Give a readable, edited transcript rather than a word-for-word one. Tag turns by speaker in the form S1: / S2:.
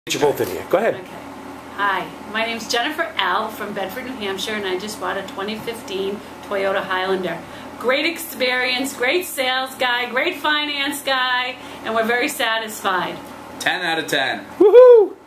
S1: Both of you. Go ahead.
S2: Okay. Hi, my name's Jennifer L. from Bedford, New Hampshire, and I just bought a 2015 Toyota Highlander. Great experience, great sales guy, great finance guy, and we're very satisfied.
S3: 10 out of 10.
S1: Woohoo!